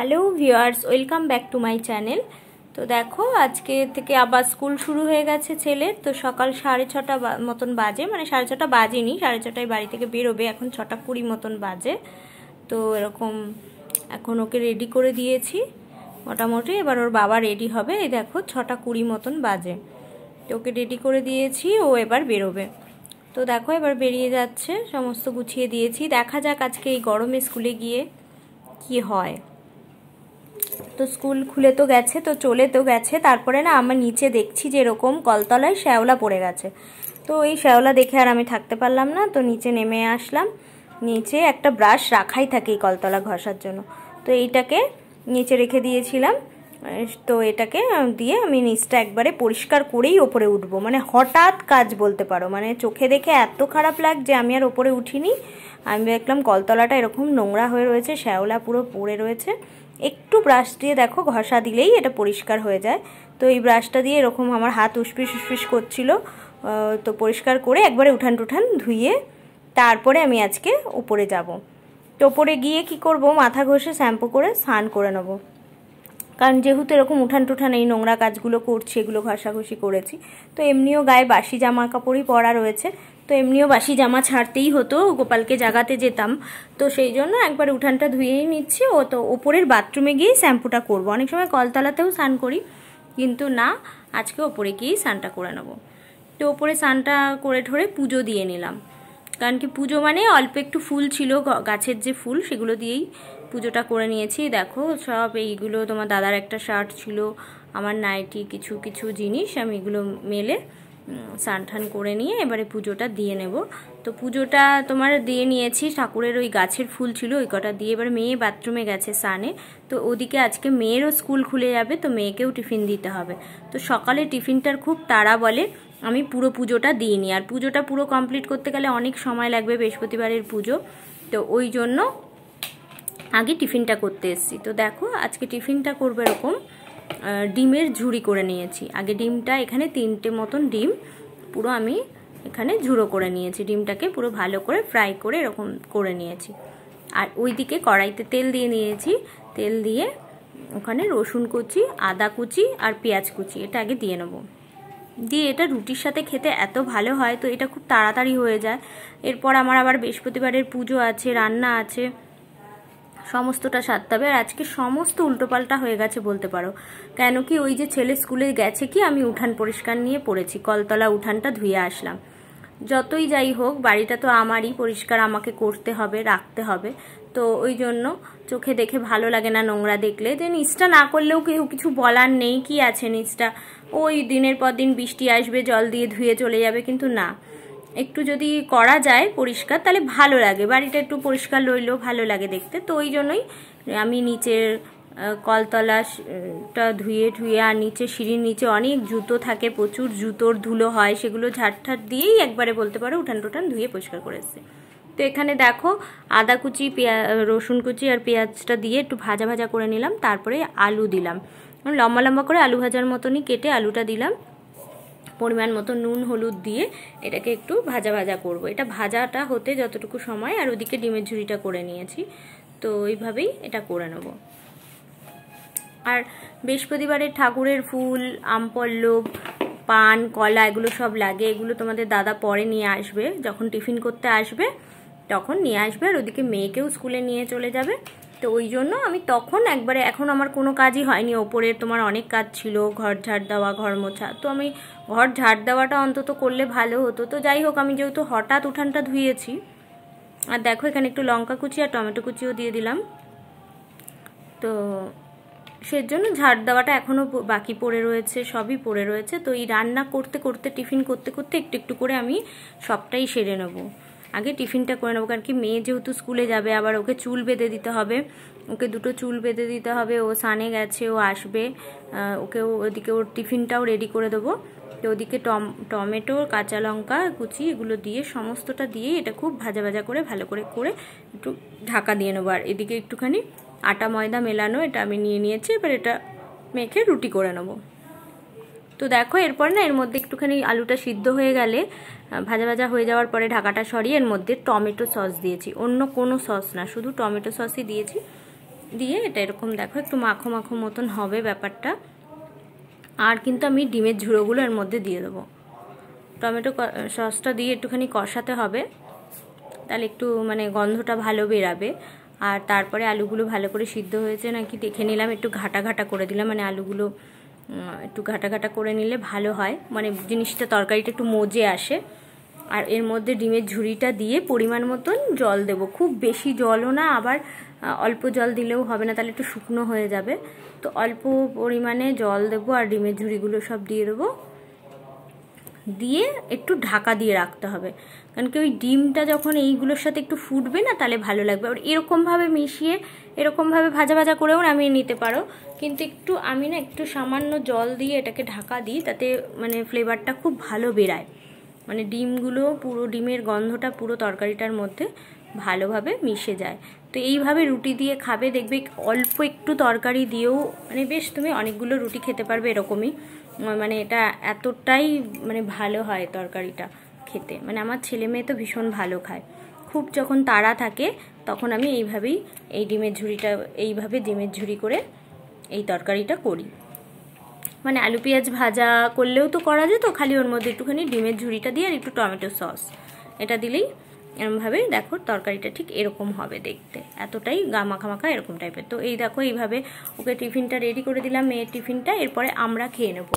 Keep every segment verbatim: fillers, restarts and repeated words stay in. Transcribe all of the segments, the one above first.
Hello viewers, welcome back to my channel. তো দেখো আজকে থেকে আবার স্কুল শুরু হয়ে গেছে ছেলের। তো সকাল সাড়ে ছটা মতন বাজে, মানে সাড়ে ছটা বাজেনি, সাড়ে ছটায় বাড়ি থেকে বেরোবে, এখন ছটা কুড়ি মতন বাজে। তো এরকম এখন ওকে রেডি করে দিয়েছি মোটামুটি। এবার ওর বাবা রেডি হবে, এই দেখো ছটা কুড়ি মতন বাজে। তো ওকে রেডি করে দিয়েছি, ও এবার বেরোবে। তো দেখো এবার বেরিয়ে যাচ্ছে, সমস্ত গুছিয়ে দিয়েছি। দেখা যাক আজকে এই গরমে স্কুলে গিয়ে কি হয়। তো স্কুল খুলে তো গেছে, তো চলে তো গেছে, তারপরে না আমার নিচে দেখছি যে এরকম কলতলায় শ্যাওলা পড়ে গেছে। তো এই শ্যাওলা দেখে আর আমি থাকতে পারলাম না, তো নিচে নেমে আসলাম। নিচে একটা ব্রাশ রাখাই থাকে এই কলতলা ঘষার জন্য, তো এইটাকে নিচে রেখে দিয়েছিলাম। তো এটাকে দিয়ে আমি নিচটা একবারে পরিষ্কার করেই ওপরে উঠবো, মানে হঠাৎ কাজ বলতে পারো। মানে চোখে দেখে এত খারাপ লাগছে, আমি আর ওপরে উঠিনি। আমি দেখলাম কলতলাটা এরকম নোংরা হয়ে রয়েছে, শ্যাওলা পুরো পড়ে রয়েছে। একটু ব্রাশ দিয়ে দেখো ঘষা দিলেই এটা পরিষ্কার হয়ে যায়। তো এই ব্রাশটা দিয়ে এরকম আমার হাত উসপিস উসপিস করছিল, তো পরিষ্কার করে একবারে উঠান টুঠান ধুয়ে তারপরে আমি আজকে উপরে যাব। তো উপরে গিয়ে কি করব, মাথা ঘষে শ্যাম্পু করে স্নান করে নেব। কারণ যেহেতু এরকম উঠান টুঠান এই নোংরা কাজগুলো করছি, এগুলো ঘষাঘষি করেছি, তো এমনিও গায়ে বাসি জামা কাপড়ই পরা রয়েছে, তো এমনিও বাসি জামা ছাড়তেই হতো, গোপালকে জাগাতে যেতাম। তো সেই জন্য একবার উঠানটা ধুয়েই নিচ্ছি। ও তো ওপরের বাথরুমে গিয়েই শ্যাম্পুটা করব। অনেক সময় কলতলাতেও স্নান করি, কিন্তু না, আজকে ওপরে গিয়েই স্নানটা করে নেব। তো ওপরে স্নানটা করে ঠরে পুজো দিয়ে নিলাম। কারণ কি পুজো মানে অল্প একটু ফুল ছিল, গাছের যে ফুল, সেগুলো দিয়েই পুজোটা করে নিয়েছি। দেখো সব এইগুলো তোমার দাদার একটা শার্ট ছিল, আমার নাইটি, কিছু কিছু জিনিস আমি এগুলো মেলে স্নান টান করে নিয়ে এবারে পুজোটা দিয়ে নেব। তো পুজোটা তোমার দিয়ে নিয়েছি, ঠাকুরের ওই গাছের ফুল ছিল ওই কটা দিয়ে। এবার মেয়ে বাথরুমে গেছে স্নানে, তো ওদিকে আজকে মেয়েরও স্কুল খুলে যাবে, তো মেয়েকেও টিফিন দিতে হবে। তো সকালে টিফিনটার খুব তাড়া বলে আমি পুরো পুজোটা দিইনি। আর পুজোটা পুরো কমপ্লিট করতে গেলে অনেক সময় লাগবে, বৃহস্পতিবারের পুজো, তো ওই জন্য আগে টিফিনটা করতে এসেছি। তো দেখো আজকে টিফিনটা করবে এরকম ডিমের ঝুড়ি করে নিয়েছি। আগে ডিমটা এখানে তিনটে মতন ডিম পুরো আমি এখানে ঝুড়ো করে নিয়েছি, ডিমটাকে পুরো ভালো করে ফ্রাই করে এরকম করে নিয়েছি। আর ওইদিকে কড়াইতে তেল দিয়ে নিয়েছি, তেল দিয়ে ওখানে রসুন কুচি, আদা কুচি আর পেঁয়াজ কুচি এটা আগে দিয়ে নেবো। দিয়ে এটা রুটির সাথে খেতে এত ভালো হয়, তো এটা খুব তাড়াতাড়ি হয়ে যায়। এরপর আমার আবার বৃহস্পতিবারের পুজো আছে, রান্না আছে, সমস্তটা সারতে হবে। আর আজকে সমস্ত উল্টোপাল্টা হয়ে গেছে বলতে পারো। কেন কি ওই যে ছেলে স্কুলে গেছে কি আমি উঠান পরিষ্কার নিয়ে পড়েছি, কলতলা উঠানটা ধুয়ে আসলাম। যতই যাই হোক বাড়িটা তো আমারই, পরিষ্কার আমাকে করতে হবে, রাখতে হবে। তো ওই জন্য চোখে দেখে ভালো লাগে না নোংরা দেখলে। যে নিচটা না করলেও কেউ কিছু বলার নেই, কি আছে নিচটা, ওই দিনের পর দিন বৃষ্টি আসবে জল দিয়ে ধুয়ে চলে যাবে, কিন্তু না, একটু যদি করা যায় পরিষ্কার তাহলে ভালো লাগে, বাড়িটা একটু পরিষ্কার রইলেও ভালো লাগে দেখতে। তো ওই জন্যই আমি নিচের কলতলাটা ধুয়ে ধুয়ে আর নিচে সিঁড়ির নিচে অনেক জুতো থাকে, প্রচুর জুতোর ধুলো হয়, সেগুলো ঝাড় দিয়েই একবারে বলতে পারো উঠান টুঠান ধুয়ে পরিষ্কার করে এসেছে। তো এখানে দেখো আদা কুচি, পেঁয়াজ, রসুন কুচি আর পেঁয়াজটা দিয়ে একটু ভাজা ভাজা করে নিলাম। তারপরে আলু দিলাম, লম্বা লম্বা করে আলু ভাজার মতনই কেটে আলুটা দিলাম। পরিমাণ মতো নুন হলুদ দিয়ে এটাকে একটু ভাজা ভাজা করব। এটা ভাজাটা হতে যতটুকু সময়, আর ওদিকে ডিমের ঝুড়িটা করে নিয়েছি, তো ওইভাবেই এটা করে নেব। আর বৃহস্পতিবারের ঠাকুরের ফুল, আমপল্লব, পান, কলা এগুলো সব লাগে, এগুলো তোমাদের দাদা পরে নিয়ে আসবে, যখন টিফিন করতে আসবে তখন নিয়ে আসবে। আর ওদিকে মেয়েকেও স্কুলে নিয়ে চলে যাবে, তো ওই জন্য আমি তখন একবারে, এখন আমার কোনো কাজই হয়নি, ওপরে তোমার অনেক কাজ ছিল, ঘর ঝাড় দেওয়া, ঘর মোছা, তো আমি ঘর ঝাড় দেওয়াটা অন্তত করলে ভালো হতো। তো যাই হোক আমি যেহেতু হঠাৎ উঠানটা ধুয়েছি। আর দেখো এখানে একটু লঙ্কা কুচি আর টমেটো কুচিও দিয়ে দিলাম, তো সেজন্য ঝাড় দেওয়াটা এখনও বাকি পড়ে রয়েছে, সবই পড়ে রয়েছে। তো এই রান্না করতে করতে, টিফিন করতে করতে একটু একটু করে আমি সবটাই সেরে নেব। আগে টিফিনটা করে নেবো, কারণ কি মেয়ে যেহেতু স্কুলে যাবে, আবার ওকে চুল বেঁধে দিতে হবে, ওকে দুটো চুল বেঁধে দিতে হবে, ও স্নানে গেছে, ও আসবে, ওকে ওদিকে ওর টিফিনটাও রেডি করে দেবো। তো ওদিকে টম টমেটো কাঁচা লঙ্কা কুচি এগুলো দিয়ে সমস্তটা দিয়ে এটা খুব ভাজা ভাজা করে ভালো করে করে একটু ঢাকা দিয়ে নেবো। আর এদিকে একটুখানি আটা ময়দা মেলানো এটা আমি নিয়ে নিয়েছি, এবার এটা মেখে রুটি করে নেবো। তো দেখো এরপর না এর মধ্যে একটুখানি আলুটা সিদ্ধ হয়ে গেলে, ভাজা ভাজা হয়ে যাওয়ার পরে ঢাকাটা সরিয়ে এর মধ্যে টমেটো সস দিয়েছি, অন্য কোনো সস না, শুধু টমেটো সসই দিয়েছি। দিয়ে এটা এরকম দেখো একটু মাখো মাখো মতন হবে ব্যাপারটা। আর কিন্তু আমি ডিমের ঝুড়োগুলো এর মধ্যে দিয়ে দেবো। টমেটো সসটা দিয়ে একটুখানি কষাতে হবে, তাহলে একটু মানে গন্ধটা ভালো বেরাবে। আর তারপরে আলুগুলো ভালো করে সিদ্ধ হয়েছে নাকি দেখে নিলাম, একটু ঘাটা ঘাটা করে দিলাম, মানে আলুগুলো একটু ঘাটা ঘাটা করে নিলে ভালো হয়, মানে জিনিসটা তরকারিটা একটু মজে আসে। আর এর মধ্যে ডিমের ঝুড়িটা দিয়ে পরিমাণ মতন জল দেব, খুব বেশি জলও না, আবার অল্প জল দিলেও হবে না, তাহলে একটু শুকনো হয়ে যাবে। তো অল্প পরিমাণে জল দেবো আর ডিমের ঝুড়িগুলো সব দিয়ে দেবো, দিয়ে একটু ঢাকা দিয়ে রাখতে হবে, কারণ কি ওই ডিমটা যখন এইগুলোর সাথে একটু ফুটবে না তাহলে ভালো লাগবে। আর এরকমভাবে মিশিয়ে এরকমভাবে ভাজা ভাজা করেও নামিয়ে নিতে পারো, কিন্তু একটু আমি না একটু সামান্য জল দিয়ে এটাকে ঢাকা দিই, তাতে মানে ফ্লেভারটা খুব ভালো বেরায়, মানে ডিমগুলো পুরো ডিমের গন্ধটা পুরো তরকারিটার মধ্যে ভালোভাবে মিশে যায়। তো এইভাবে রুটি দিয়ে খাবে, দেখবে অল্প একটু তরকারি দিয়েও মানে বেশ তুমি অনেকগুলো রুটি খেতে পারবে এরকমই, মানে এটা এতটাই মানে ভালো হয় তরকারিটা খেতে। মানে আমার ছেলে মেয়ে তো ভীষণ ভালো খায়, খুব যখন তাড়া থাকে তখন আমি এইভাবেই এই ডিমের ঝুড়িটা এইভাবে ডিমের ঝুড়ি করে এই তরকারিটা করি। মানে আলু পেঁয়াজ ভাজা করলেও তো করা যেত, খালি ওর মধ্যে একটুখানি ডিমের ঝুড়িটা দিয়ে আর একটু টমেটো সস এটা দিলেই এরকমভাবে দেখো তরকারিটা ঠিক এরকম হবে দেখতে, এতটাই গা মাখা মাখা এরকম টাইপের। তো এই দেখো এইভাবে ওকে টিফিনটা রেডি করে দিলাম, মেয়ের টিফিনটা, এরপরে আমরা খেয়ে নেব।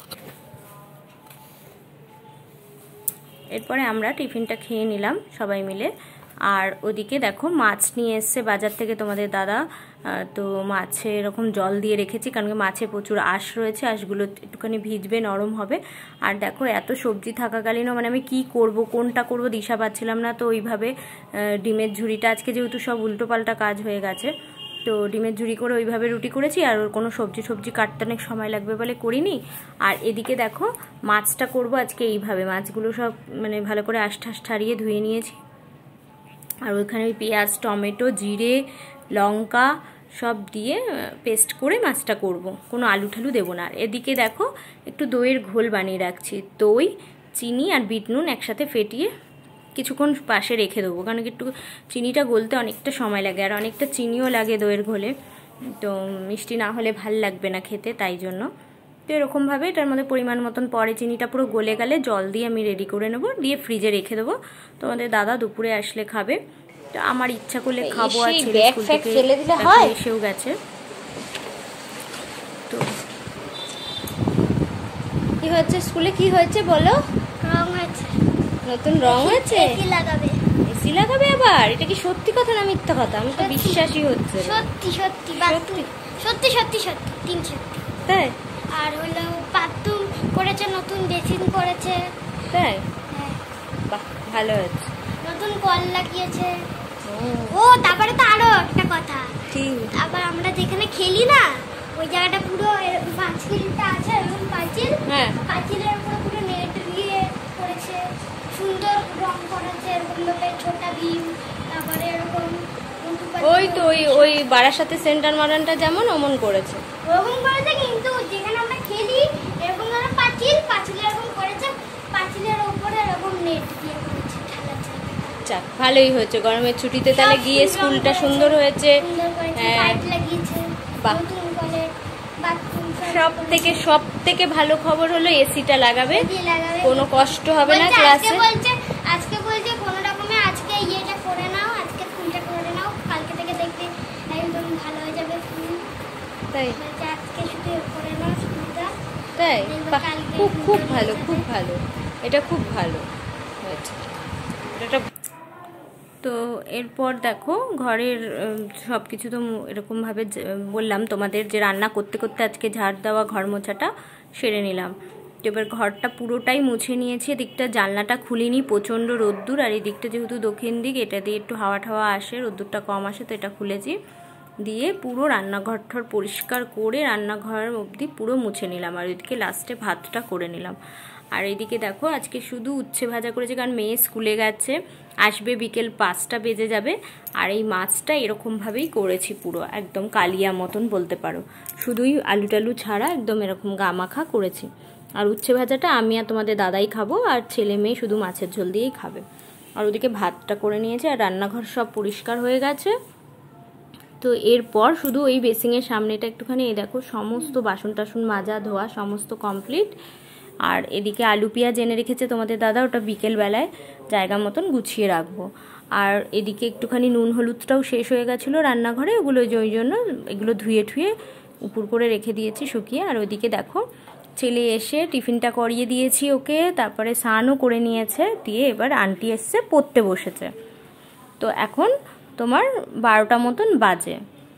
এরপরে আমরা টিফিনটা খেয়ে নিলাম সবাই মিলে। আর ওদিকে দেখো মাছ নিয়ে এসছে বাজার থেকে তোমাদের দাদা, তো মাছে এরকম জল দিয়ে রেখেছি, কারণ মাছে প্রচুর আঁশ রয়েছে, আঁশগুলো একটুখানি ভিজবে নরম হবে। আর দেখো এত সবজি থাকাকালীনও মানে আমি কি করব কোনটা করব দিশা পাচ্ছিলাম না, তো ওইভাবে ডিমের ঝুড়িটা আজকে যেহেতু সব উল্টোপাল্টা কাজ হয়ে গেছে, তো ডিমের ঝুড়ি করে ওইভাবে রুটি করেছি, আর ওর কোনো সবজি সবজি কাটতে অনেক সময় লাগবে বলে করিনি। আর এদিকে দেখো মাছটা করব আজকে এইভাবে, মাছগুলো সব মানে ভালো করে আঁশ ঠাস ছাড়িয়ে ধুয়ে নিয়েছি, আর ওইখানে পেঁয়াজ টমেটো জিরে লঙ্কা সব দিয়ে পেস্ট করে মাছটা করব, কোনো আলু ঠালু দেবো না। আর এদিকে দেখো একটু দইয়ের ঘোল বানিয়ে রাখছি, দই চিনি আর বিট নুন একসাথে ফেটিয়ে কিছুক্ষণ পাশে রেখে দেবো, কারণ একটু চিনিটা গলতে অনেকটা সময় লাগে, আর অনেকটা চিনিও লাগে দইয়ের ঘোলে, তো মিষ্টি না হলে ভাল লাগবে না খেতে, তাই জন্য। তো এরকমভাবে এটার মধ্যে পরিমাণ মতন পরে চিনিটা পুরো গলে গেলে জল দিয়ে আমি রেডি করে নেবো, দিয়ে ফ্রিজে রেখে দেবো, তোমাদের দাদা দুপুরে আসলে খাবে। তো আমার ইচ্ছা করলে খাবো, আর ছেলে স্কুল থেকে এসেও গেছে। তো কি হচ্ছে স্কুলে, কি হয়েছে বলো? রং হয়েছে, নতুন রং হয়েছে, এসি লাগাবে। এসি লাগাবে আবার? এটা কি সত্যি কথা না মিথ্যা কথা? আমি তো বিশ্বাসই হচ্ছে। সত্যি সত্যি সত্যি সত্যি সত্যি সত্যি তিন সত্যি। তাই? আর হলো বাথরুম করেছে, নতুন বেসিন করেছে। তাই? হ্যাঁ। বাহ, ভালো হয়েছে। নতুন কল লাগিয়েছে। ও তারপরে তো আরো একটা কথা, ঠিক আবার আমরা যেখানে খেলি না ওই জায়গাটা পুরো পাঁচিলটা আছে, এরকম পাঁচিল, হ্যাঁ পাঁচিলের উপর পুরো নেট দিয়ে করেছে, সুন্দর রং করেছে, এরকম ভাবে ছোটা ভীম, তারপরে এরকম ওই তো ওই ওই বারাসাতে সেন্টার মডার্নটা যেমন অমন করেছে, ওরকম করেছে, কিন্তু যেখানে আমরা খেলি এরকম ধরো পাঁচিল পাঁচিলের এরকম করেছে, পাঁচিলের উপরে এরকম নেট দিয়ে করেছে ঢালা ছিল। যাক ভালোই হয়েছে, গরমের ছুটিতে তাহলে গিয়ে স্কুলটা সুন্দর হয়েছে। সব থেকে সব থেকে ভালো খবর হলো এসিটা লাগাবে, কোনো কষ্ট হবে না ক্লাসে। আজকে বলছে কোনো রকমে আজকে ইয়েটা করে নাও, আজকে স্কুলটা করে নাও, কালকে থেকে দেখতে একদম ভালো হয়ে যাবে স্কুল। তাই আজকে শুধু করে নাও স্কুলটা। তাই খুব খুব ভালো, খুব ভালো, এটা খুব ভালো হয়েছে এটা। তো এরপর দেখো ঘরের সব কিছু তো এরকমভাবে বললাম তোমাদের যে রান্না করতে করতে আজকে ঝাড় দেওয়া ঘর মোছাটা সেরে নিলাম। তো এবার ঘরটা পুরোটাই মুছে নিয়েছি, এদিকটা জানলাটা খুলিনি, প্রচণ্ড রোদ্দুর, আর এই দিকটা যেহেতু দক্ষিণ দিক এটা দিয়ে একটু হাওয়া ঠাওয়া আসে, রোদ্দুরটা কম আসে, তো এটা খুলেছি, দিয়ে পুরো রান্নাঘর ঠর পরিষ্কার করে রান্নাঘর অবধি পুরো মুছে নিলাম, আর ওইদিকে লাস্টে ভাতটা করে নিলাম। আর এইদিকে দেখো আজকে শুধু উচ্ছে ভাজা করেছে, কারণ মেয়ে স্কুলে গেছে, আসবে বিকেল পাঁচটা বেজে যাবে। আর এই মাছটা এরকমভাবেই করেছি, পুরো একদম কালিয়া মতন বলতে পারো, শুধুই আলু টালু ছাড়া একদম এরকম গা মাখা করেছি। আর উচ্ছে ভাজাটা আমি আর তোমাদের দাদাই খাবো, আর ছেলে মেয়ে শুধু মাছের ঝোল দিয়েই খাবে। আর ওদিকে ভাতটা করে নিয়েছে, আর রান্নাঘর সব পরিষ্কার হয়ে গেছে, তো এরপর শুধু ওই বেসিংয়ের সামনেটা একটুখানি এই দেখো সমস্ত বাসন টাসন মাজা ধোয়া সমস্ত কমপ্লিট। আর এদিকে আলু পেঁয়াজ এনে রেখেছে তোমাদের দাদা, ওটা বিকেলবেলায় জায়গা মতন গুছিয়ে রাখবো। আর এদিকে একটুখানি নুন হলুদটাও শেষ হয়ে গেছিলো রান্নাঘরে, ওগুলো ওই জন্য এগুলো ধুয়ে ঠুয়ে উপর করে রেখে দিয়েছি শুকিয়ে। আর ওইদিকে দেখো ছেলে এসে টিফিনটা করিয়ে দিয়েছি ওকে, তারপরে স্নানও করে নিয়েছে, দিয়ে এবার আন্টি এসছে পড়তে বসেছে। তো এখন তোমার বারোটা মতন বাজে।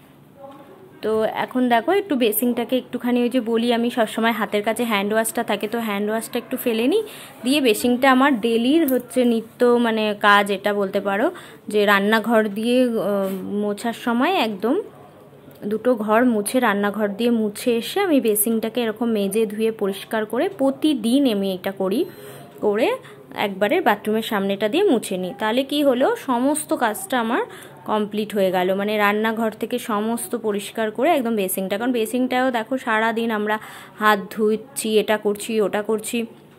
তো এখন দেখো একটু বেসিংটাকে একটুখানি ওই যে বলি আমি সবসময় হাতের কাছে হ্যান্ড ওয়াশটা থাকে, তো হ্যান্ড ওয়াশটা একটু ফেলে নিই, দিয়ে বেসিংটা আমার ডেলির হচ্ছে নিত্য মানে কাজ এটা বলতে পারো, যে রান্নাঘর দিয়ে মোছার সময় একদম দুটো ঘর মুছে রান্নাঘর দিয়ে মুছে এসে আমি বেসিংটাকে এরকম মেজে ধুয়ে পরিষ্কার করে প্রতিদিন আমি এটা করি, করে একবারে বাথরুমের সামনেটা দিয়ে মুছে নিই। তাহলে কি হলো, সমস্ত কাজটা আমার কমপ্লিট হয়ে গেল, মানে রান্নাঘর থেকে সমস্ত পরিষ্কার করে একদম বেসিংটা। কারণ বেসিংটাও দেখো সারাদিন আমরা হাত ধুচ্ছি, এটা করছি ওটা করছি,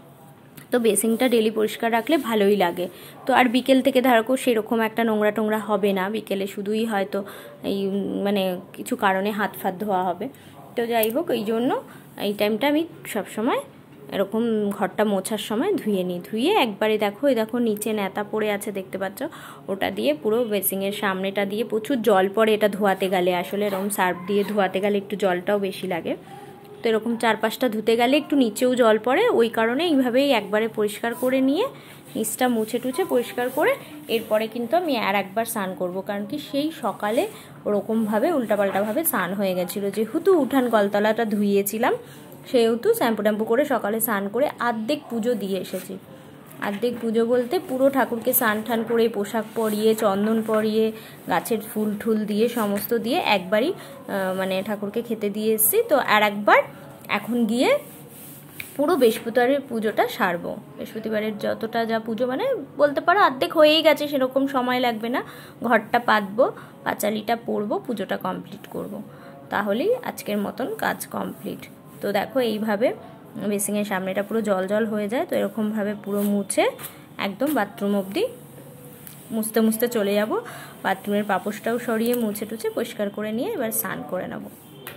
তো বেসিংটা ডেলি পরিষ্কার রাখলে ভালোই লাগে। তো আর বিকেল থেকে ধরো সেরকম একটা নোংরা টোংরা হবে না, বিকেলে শুধুই হয়তো এই মানে কিছু কারণে হাত ফাত ধোয়া হবে। তো যাই হোক এই জন্য এই টাইমটা আমি সবসময় এরকম ঘরটা মোছার সময় ধুয়ে নিই। ধুয়ে একবারে দেখো এই দেখো নিচে ন্যাতা পড়ে আছে দেখতে পাচ্ছ, ওটা দিয়ে পুরো বেসিংয়ের সামনেটা দিয়ে প্রচুর জল পড়ে এটা ধোয়াতে গেলে, আসলে এরকম সার্ফ দিয়ে ধোয়াতে গেলে একটু জলটাও বেশি লাগে। তো এরকম চার পাঁচটা ধুতে গেলে একটু নিচেও জল পড়ে, ওই কারণে এইভাবেই একবারে পরিষ্কার করে নিয়ে নিচটা মুছে টুছে পরিষ্কার করে এরপরে কিন্তু আমি আর একবার স্নান করব। কারণ কি সেই সকালে ওরকমভাবে উল্টাপাল্টাভাবে স্নান হয়ে গেছিলো, যেহেতু উঠান কলতলাটা ধুইয়েছিলাম সেহেতু শ্যাম্পু ট্যাম্পু করে সকালে স্নান করে আর্ধেক পুজো দিয়ে এসেছি। আর্ধেক পুজো বলতে পুরো ঠাকুরকে স্নান টান করে পোশাক পরিয়ে চন্দন পরিয়ে গাছের ফুল ঠুল দিয়ে সমস্ত দিয়ে একবারই মানে ঠাকুরকে খেতে দিয়ে এসেছি। তো আর একবার এখন গিয়ে পুরো বৃহস্পতিবারের পুজোটা সারবো। বৃহস্পতিবারের যতটা যা পুজো মানে বলতে পারো অর্ধেক হয়েই গেছে, সেরকম সময় লাগবে না, ঘরটা পাতবো, পাঁচালিটা পরবো, পুজোটা কমপ্লিট করব, তাহলেই আজকের মতন কাজ কমপ্লিট। তো দেখো এইভাবে বেসিংয়ের সামনেটা পুরো জল জল হয়ে যায়, তো এরকমভাবে পুরো মুছে একদম বাথরুম অবধি মুছতে মুছতে চলে যাব। বাথরুমের পাপোশটাও সরিয়ে মুছে টুছে পরিষ্কার করে নিয়ে এবার স্নান করে নেব।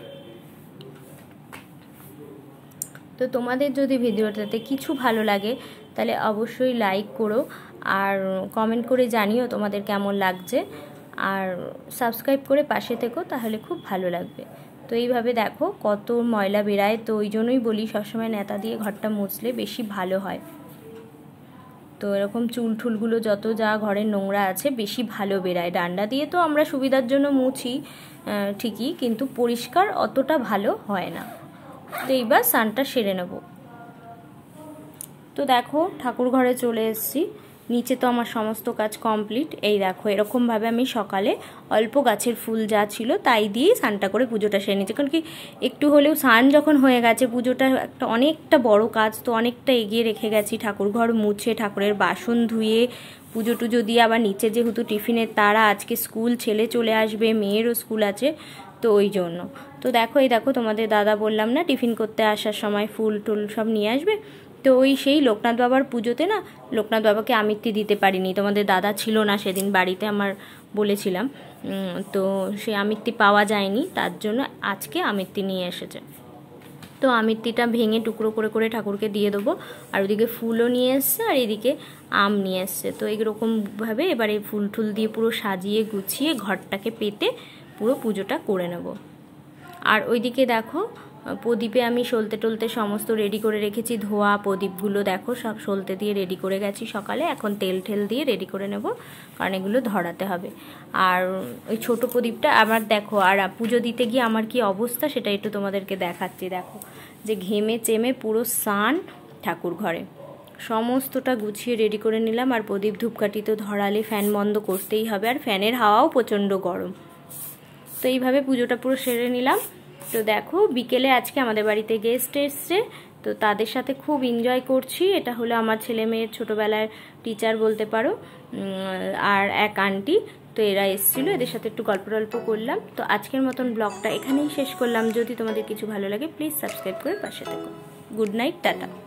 তো তোমাদের যদি ভিডিওটাতে কিছু ভালো লাগে তাহলে অবশ্যই লাইক করো, আর কমেন্ট করে জানিও তোমাদের কেমন লাগছে, আর সাবস্ক্রাইব করে পাশে থেকো, তাহলে খুব ভালো লাগবে। তো এইভাবে দেখো কত ময়লা বেরায়, তো ওই জন্যই বলি সবসময় নেতা দিয়ে ঘরটা মুছলে বেশি ভালো হয়। তো এরকম চুল ঠুলগুলো যত যা ঘরের নোংরা আছে বেশি ভালো বেরায়। ডান্ডা দিয়ে তো আমরা সুবিধার জন্য মুছি ঠিকই, কিন্তু পরিষ্কার অতটা ভালো হয় না। তো এইবার স্নানটা সেরে নেব। তো দেখো ঠাকুর ঘরে চলে এসেছি, নিচে তো আমার সমস্ত কাজ কমপ্লিট। এই দেখো এরকমভাবে আমি সকালে অল্প গাছের ফুল যা ছিল তাই দিয়েই স্নানটা করে পুজোটা সেরে নিচ্ছি। কারণ কি একটু হলেও স্নান যখন হয়ে গেছে, পুজোটা একটা অনেকটা বড় কাজ, তো অনেকটা এগিয়ে রেখে গেছি। ঠাকুর ঘর মুছে ঠাকুরের বাসন ধুয়ে পুজো টুজো দিয়ে আবার নিচে যেহেতু টিফিনের তারা, আজকে স্কুল ছেলে চলে আসবে, মেয়েরও স্কুল আছে, তো ওই জন্য। তো দেখো এই দেখো তোমাদের দাদা বললাম না টিফিন করতে আসার সময় ফুল টুল সব নিয়ে আসবে, তো ওই সেই লোকনাথ বাবার পুজোতে না লোকনাথ বাবাকে আমিত্তি দিতে পারিনি, তোমাদের দাদা ছিল না সেদিন বাড়িতে, আমার বলেছিলাম, তো সেই আমিত্তি পাওয়া যায়নি, তার জন্য আজকে আমিত্তি নিয়ে এসেছে। তো আমিত্তিটা ভেঙে টুকরো করে করে ঠাকুরকে দিয়ে দেবো। আর ওদিকে ফুলও নিয়ে এসছে আর এদিকে আম নিয়ে এসছে। তো এইরকমভাবে এবারে ফুল টুল দিয়ে পুরো সাজিয়ে গুছিয়ে ঘরটাকে পেতে পুরো পুজোটা করে নেব। আর ওইদিকে দেখো প্রদীপে আমি সলতে টলতে সমস্ত রেডি করে রেখেছি, ধোয়া প্রদীপগুলো দেখো সব সলতে দিয়ে রেডি করে গেছি সকালে, এখন তেল ঠেল দিয়ে রেডি করে নেব, কারণ এগুলো ধরাতে হবে। আর ওই ছোট প্রদীপটা আমার দেখো, আর পুজো দিতে গিয়ে আমার কি অবস্থা সেটা একটু তোমাদেরকে দেখাচ্ছি। দেখো যে ঘেমে চেমে পুরো স্নান ঠাকুর ঘরে, সমস্তটা গুছিয়ে রেডি করে নিলাম। আর প্রদীপ ধূপকাঠি তো ধরালে ফ্যান বন্ধ করতেই হবে, আর ফ্যানের হাওয়াও প্রচণ্ড গরম। তো এইভাবে পুজোটা পুরো সেরে নিলাম। তো দেখো বিকেলে আজকে আমাদের বাড়িতে গেস্ট এসছে, তো তাদের সাথে খুব এনজয় করছি। এটা হলো আমার ছেলে মেয়ের ছোটোবেলার টিচার বলতে পারো, আর এক আন্টি, তো এরা এসেছিলো, এদের সাথে একটু গল্প টল্প করলাম। তো আজকের মতন ব্লগটা এখানেই শেষ করলাম। যদি তোমাদের কিছু ভালো লাগে প্লিজ সাবস্ক্রাইব করে পাশে থেকো। Good night, tata.